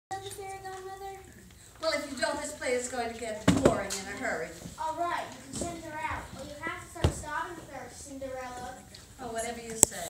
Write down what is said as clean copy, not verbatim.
The fairy godmother? Well, if you don't, this play is going to get boring in a hurry. All right, you can send her out. Well, you have to start starving first, Cinderella. Oh, whatever you say.